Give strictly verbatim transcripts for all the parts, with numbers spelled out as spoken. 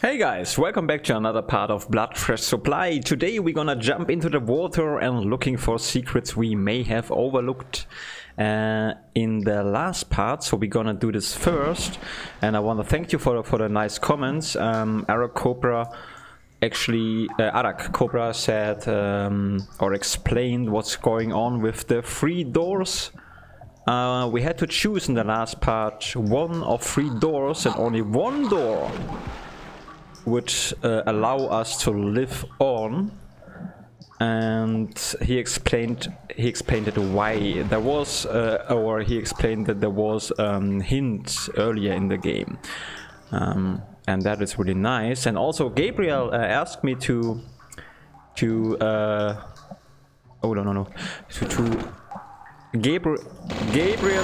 Hey guys, welcome back to another part of Bloodthirst Supply. Today we're gonna jump into the water and looking for secrets we may have overlooked uh, in the last part. So we're gonna do this first, and I want to thank you for, for the nice comments. Um, Arak Cobra actually, uh, Arak Cobra said um, or explained what's going on with the three doors. Uh, we had to choose in the last part one of three doors, and only one door would uh, allow us to live on, and he explained he explained it why there was uh, or he explained that there was um, hints earlier in the game, um, and that is really nice. And also Gabriel uh, asked me to to uh, oh no no no to, to Gabriel Gabriel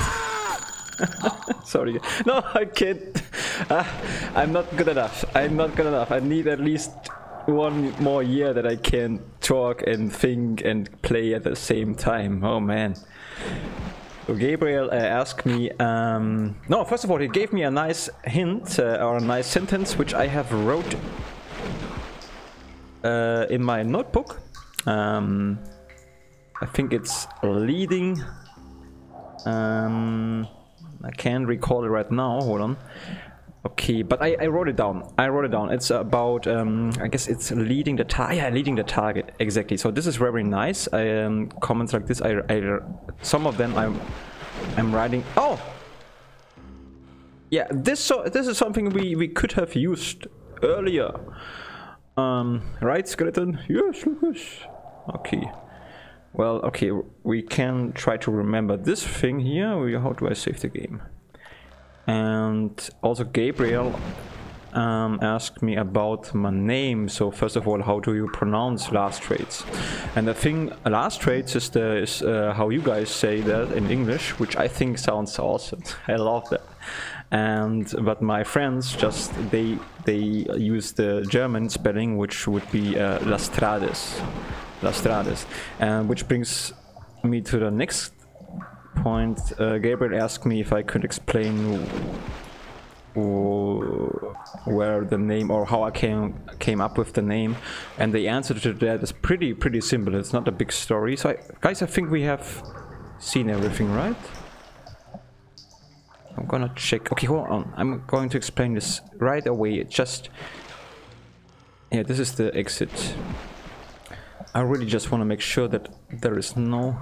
sorry, no, I can't. Uh, I'm not good enough. I'm not good enough. I need at least one more year that I can talk and think and play at the same time. Oh man. So Gabriel uh, asked me. Um, no, first of all, he gave me a nice hint uh, or a nice sentence which I have wrote uh, in my notebook. Um, I think it's leading. Um, I can't recall it right now, hold on. Okay, but I, I wrote it down. I wrote it down. It's about, um, I guess it's leading the target. Yeah, leading the target, exactly. So this is very nice. I, um, comments like this, I, I, some of them I'm, I'm writing. Oh! Yeah, this so this is something we, we could have used earlier. Um, right, Skeleton? Yes, Lucas. Okay. Well, okay, we can try to remember this thing here. We, how do I save the game? And also Gabriel um, asked me about my name. So first of all, how do you pronounce last traits? And the thing, last traits is, the, is uh, how you guys say that in English, which I think sounds awesome. I love that. And but my friends just they they use the German spelling, which would be uh, Lastrades. Lastrades, and which brings me to the next point. uh, Gabriel asked me if I could explain where the name, or how I came came up with the name, and the answer to that is pretty pretty simple. It's not a big story. So I, guys, I think we have seen everything, right? I'm gonna check. Okay, hold on, I'm going to explain this right away. It just, yeah, this is the exit. I really just want to make sure that there is no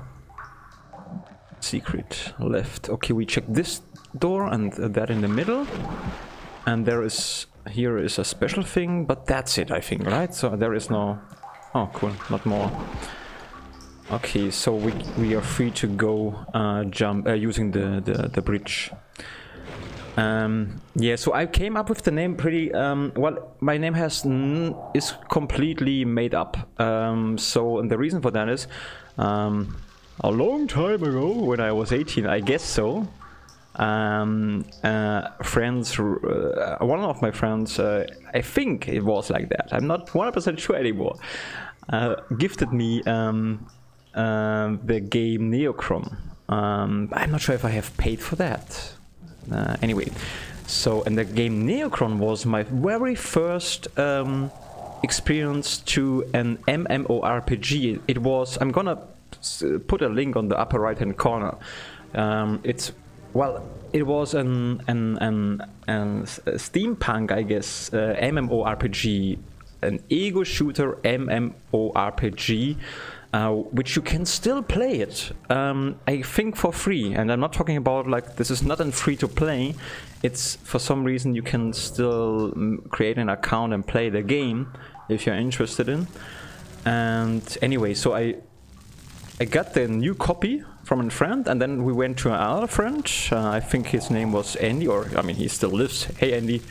secret left. Okay, we check this door and that in the middle, and there is, here is a special thing, but that's it, I think, right? So there is no, oh cool, not more. Okay, so we we are free to go uh, jump uh, using the, the the bridge. Um, yeah, so I came up with the name pretty, um, well, my name has n is completely made up. Um, so, and the reason for that is, um, a long time ago, when I was eighteen, I guess so, um, uh, friends, uh, one of my friends, uh, I think it was like that, I'm not one hundred percent sure anymore, uh, gifted me um, uh, the game Neochrome. Um, I'm not sure if I have paid for that. Uh, anyway, so, and the game Neochrome was my very first um, experience to an MMORPG. It was, I'm gonna put a link on the upper right hand corner. Um, it's, well, it was an, an, an, an steampunk, I guess, uh, MMORPG, an ego shooter MMORPG. Uh, which you can still play it, um, I think, for free. And I'm not talking about, like, this is not a free to play. It's, for some reason, you can still create an account and play the game if you're interested in. And anyway, so I I got the new copy from a friend, and then we went to another friend. Uh, I think his name was Andy, or I mean, he still lives. Hey, Andy.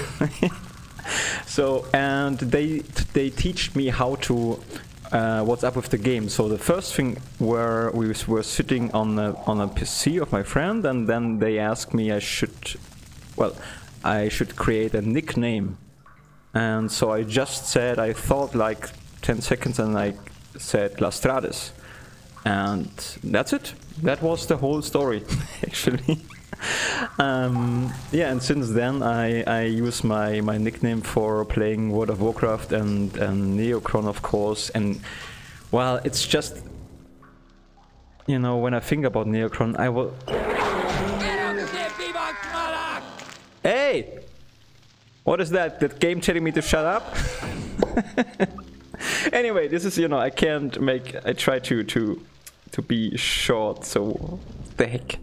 So, and they they teach me how to. Uh, what's up with the game. So the first thing where we were sitting on a, on a P C of my friend, and then they asked me I should, well, I should create a nickname. And so I just said, I thought like ten seconds, and I said Lastrades. And that's it. That was the whole story, actually. um, yeah, and since then I, I use my, my nickname for playing World of Warcraft and, and Neocron, of course. And, well, it's just, you know, when I think about Neocron, I will... Hey! What is that? That game telling me to shut up? Anyway, this is, you know, I can't make... I try to, to, to be short, so... What the heck?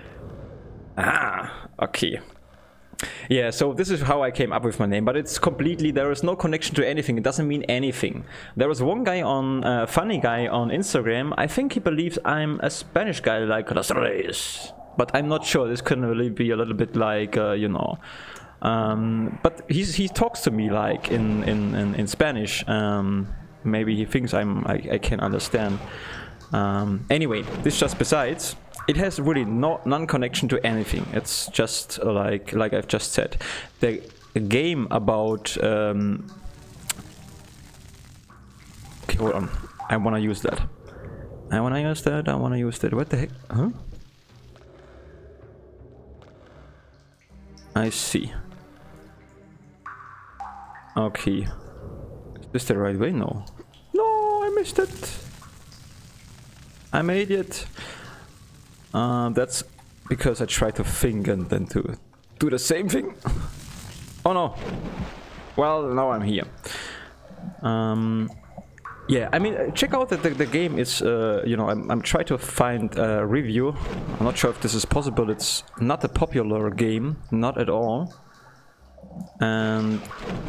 Ah, okay. Yeah, so this is how I came up with my name, but it's completely... There is no connection to anything. It doesn't mean anything. There was one guy on... Uh, funny guy on Instagram. I think he believes I'm a Spanish guy like Los Reyes. But I'm not sure. This can really be a little bit like, uh, you know... Um, but he's, he talks to me like in, in, in, in Spanish. Um, maybe he thinks I'm, I, I can understand. Um, anyway, this just besides, it has really no non-connection to anything. It's just like like I've just said. The game about... Um, okay, hold on. I wanna use that. I wanna use that, I wanna use that. What the heck? Huh? I see. Okay. Is this the right way? No. No, I missed it. I'm an idiot. Uh, that's because I try to think and then to do the same thing. Oh no. Well, now I'm here. Um, yeah, I mean, check out that the, the game is, uh, you know, I'm, I'm trying to find a review. I'm not sure if this is possible. It's not a popular game, not at all. And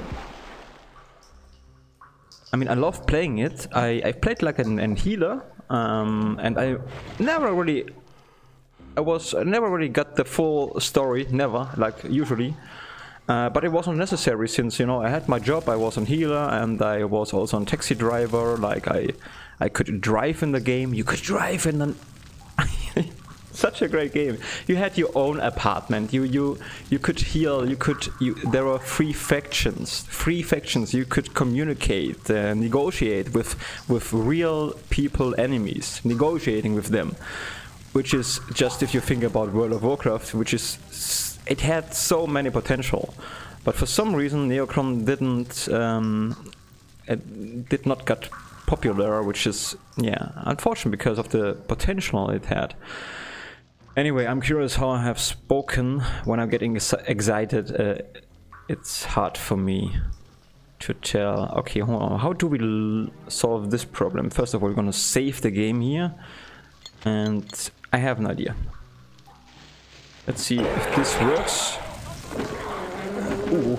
I mean, I love playing it. I, I played like an, an healer, um, and I never really, I was I never really got the full story, never, like usually. Uh, but it wasn't necessary since, you know, I had my job, I was a healer, and I was also a taxi driver. Like I, I could drive in the game. You could drive in an such a great game. You had your own apartment. You you you could heal. You could. You, there were free factions. Free factions. You could communicate, uh, negotiate with with real people, enemies. Negotiating with them, which is just, if you think about World of Warcraft, which is, it had so many potential, but for some reason Neocron didn't. Um, it did not get popular, which is, yeah, unfortunate because of the potential it had. Anyway, I'm curious how I have spoken. When I'm getting excited, uh, it's hard for me to tell. Okay, hold on. How do we l solve this problem? First of all, we're gonna save the game here, and I have an idea. Let's see if this works. Ooh.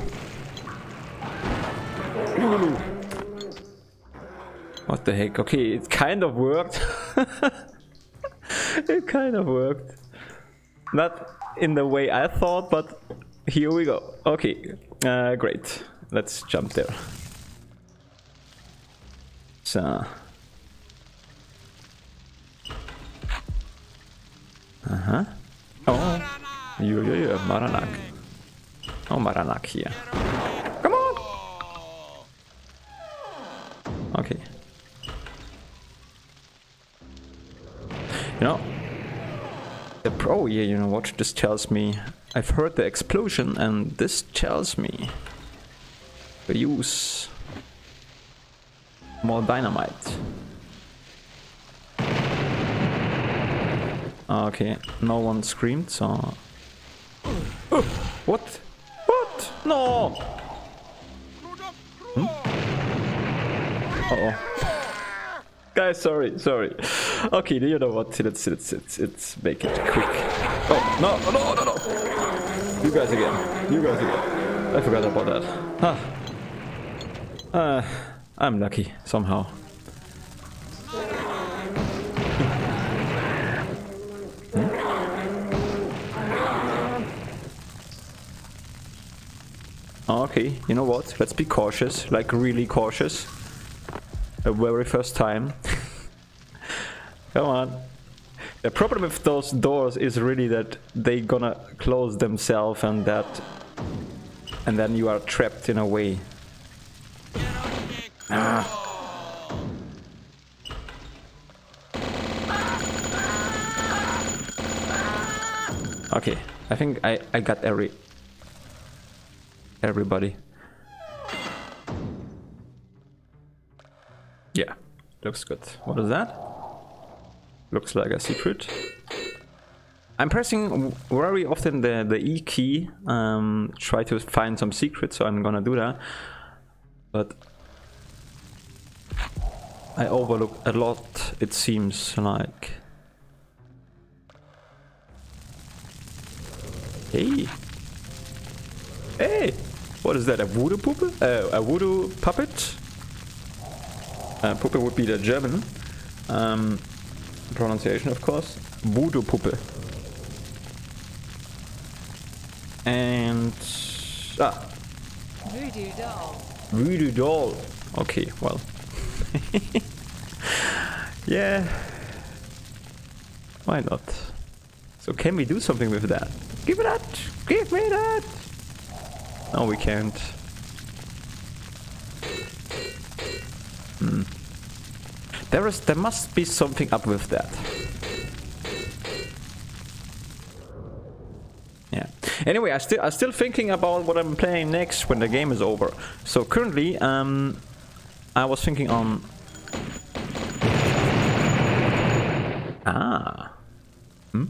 Ooh. What the heck? Okay, it kind of worked. It kind of worked. Not in the way I thought, but here we go. Okay, uh, great. Let's jump there. So. Uh-huh. Oh. Yeah, yeah, yeah. Maranak. Oh, Maranak here. Come on! Okay. You know, the pro, yeah, you know what, this tells me, I've heard the explosion, and this tells me to use more dynamite. Okay, no one screamed, so... Oh, what? What? No! Hmm? Uh-oh. Guys, sorry, sorry. Okay, you know what? Let's let's let's let's make it quick. Oh no no no no! You guys again. You guys again. I forgot about that. Huh. Uh, I'm lucky somehow. Hmm? Okay, you know what? Let's be cautious, like really cautious. The very first time. Come on. The problem with those doors is really that they gonna close themselves, and that and then you are trapped in a way. Ah. Okay, I think I, I got every... everybody. Yeah, looks good. What is that? Looks like a secret. I'm pressing very often the, the E key, um, try to find some secrets, so I'm gonna do that. But I overlook a lot, it seems like. Hey! Hey! What is that, a voodoo puppet? Uh, a voodoo puppet? Uh, Puppe would be the German um, pronunciation, of course. Voodoo Puppe. And... ah! Voodoo doll. Voodoo doll. Okay, well. Yeah. Why not? So can we do something with that? Give me that! Give me that! No, we can't. Hmm. There is, there must be something up with that. Yeah. Anyway, I still, I'm still thinking about what I'm playing next when the game is over. So currently, um, I was thinking on. Ah. Hmm.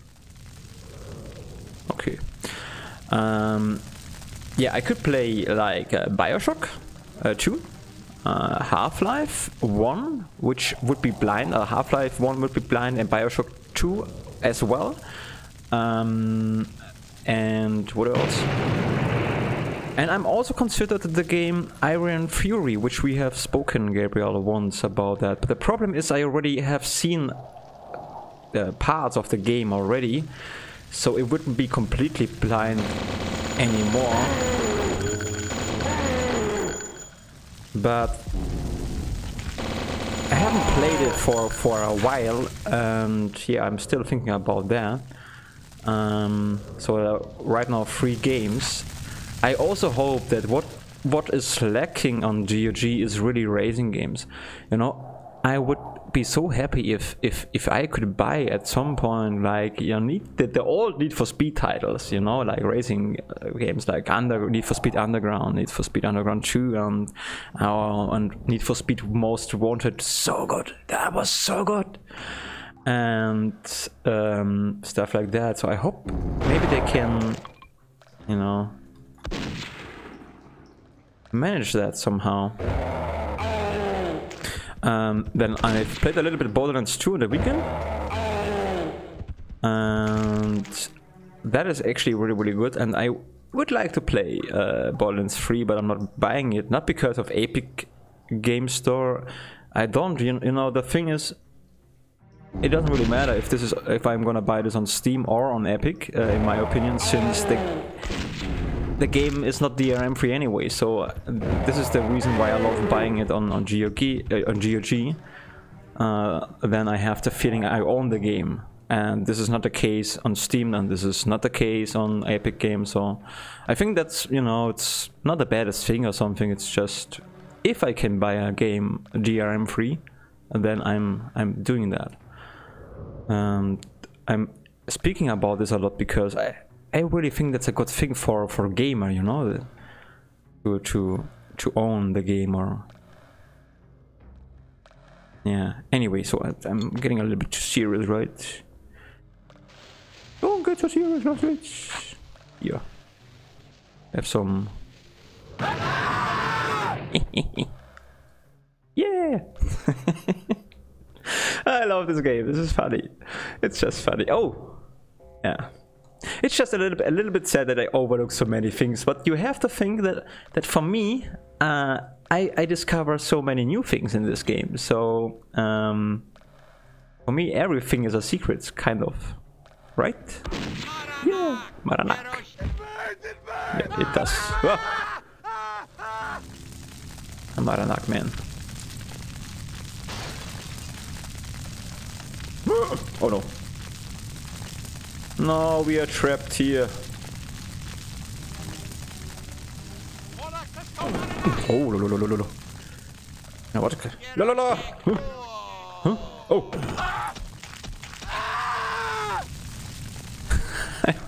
Okay. Um. Yeah, I could play like uh, Bioshock uh, two. Uh, Half-Life one, which would be blind, uh, Half-Life one would be blind, and Bioshock two as well. Um, and what else? And I'm also considered the game Iron Fury, which we have spoken, Gabriel, once about that. But the problem is I already have seen uh, parts of the game already, so it wouldn't be completely blind anymore. But I haven't played it for, for a while, and yeah, I'm still thinking about that. Um, so uh, right now, three games. I also hope that what what is lacking on G O G is really racing games. You know, I would be so happy if if if I could buy at some point like you know need the, the old Need for Speed titles, you know, like racing games like Under Need for Speed Underground, Need for Speed Underground two, and uh, and Need for Speed Most Wanted. So good, that was so good, and um, stuff like that. So I hope maybe they can, you know, manage that somehow. Um, then I've played a little bit of Borderlands two on the weekend, and that is actually really really good, and I would like to play uh, Borderlands three, but I'm not buying it, not because of Epic Game Store. I don't, you, you know, the thing is, it doesn't really matter if this is if I'm gonna buy this on Steam or on Epic, uh, in my opinion, since the the game is not D R M free anyway. So uh, this is the reason why I love buying it on on G O G. Uh, on G O G. Uh, then I have the feeling I own the game, and this is not the case on Steam, and this is not the case on Epic Games. So I think that's, you know, it's not the baddest thing or something. It's just if I can buy a game D R M free, then I'm I'm doing that. Um, I'm speaking about this a lot because I. I really think that's a good thing for for a gamer, you know, to to to own the game. Or yeah. Anyway, so I, I'm getting a little bit too serious, right? Don't get so serious, not rich. Yeah. Have some. Yeah. I love this game. This is funny. It's just funny. Oh, yeah. It's just a little bit, a little bit sad that I overlook so many things, but you have to think that that for me, uh, I, I discover so many new things in this game. So um, for me, everything is a secret, kind of, right? Yeah, Maranak. Yeah, it does. Ah. A Maranak, man. Oh no. No, we are trapped here. Oh, lo, lo, lo, lo, lo. Now what? La la la! Huh? Huh? Oh! I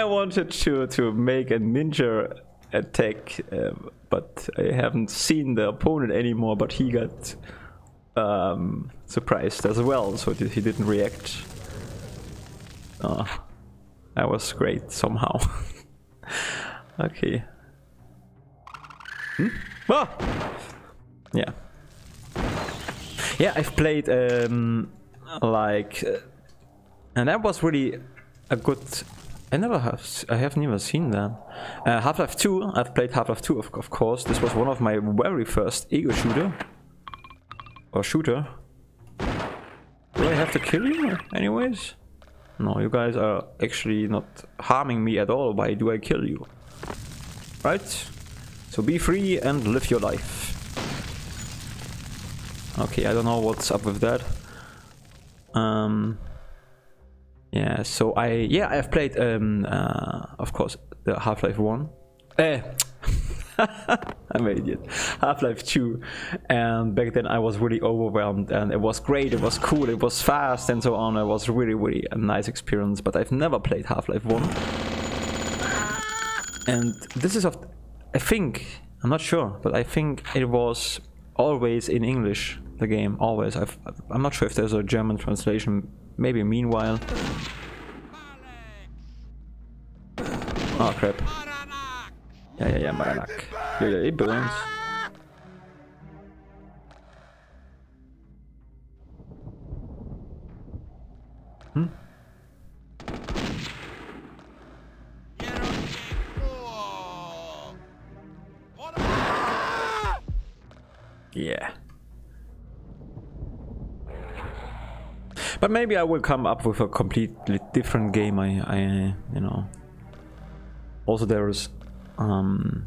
I wanted to to make a ninja attack, uh, but I haven't seen the opponent anymore. But he got um, surprised as well, so he didn't react. Oh, that was great somehow. Okay. Hmm? Ah! Yeah. Yeah, I've played um, like, uh, and that was really a good. I never have. I have never seen that. Uh, Half-Life two. I've played Half-Life two, of, of course. This was one of my very first ego shooter or shooter. Do I have to kill you, anyways? No, you guys are actually not harming me at all. Why do I kill you? Right? So be free and live your life. Okay, I don't know what's up with that. Um, yeah, so I yeah I've played um, uh, of course the Half-Life one. Eh, I'm an idiot. Half-Life two, and back then I was really overwhelmed, and it was great, it was cool, it was fast, and so on. It was really really a nice experience. But I've never played Half-Life one, and this is of I think I'm not sure, but I think it was always in English. The game always. I've, I'm not sure if there's a German translation. Maybe meanwhile. Oh crap. Yeah, yeah, yeah, Maranak. Yeah, yeah, it burns. Hmm? Yeah. But maybe I will come up with a completely different game. I, I you know. Also, there is, um,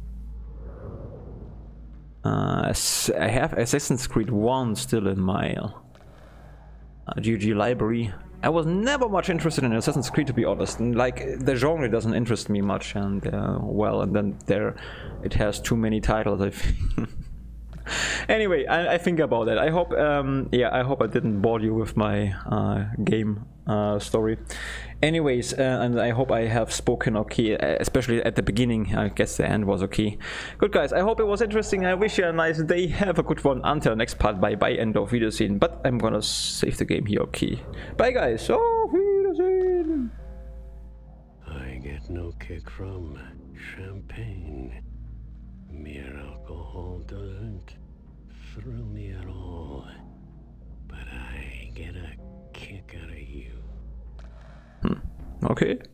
uh, I have Assassin's Creed one still in my uh, G O G library. I was never much interested in Assassin's Creed, to be honest. And, like, the genre doesn't interest me much, and uh, well, and then there, it has too many titles. I think. Anyway, I, I think about it. I hope, um, yeah, I hope I didn't bore you with my uh, game uh, story. Anyways, uh, and I hope I have spoken okay, especially at the beginning. I guess the end was okay. Good guys, I hope it was interesting. I wish you a nice day. Have a good one. Until next part. Bye bye and auf Wiedersehen. But I'm gonna save the game here. Okay. Bye guys. Auf Wiedersehen. I get no kick from champagne. Mere alcohol doesn't thrill me at all, but I get a kick out of you. Hmm. Okay.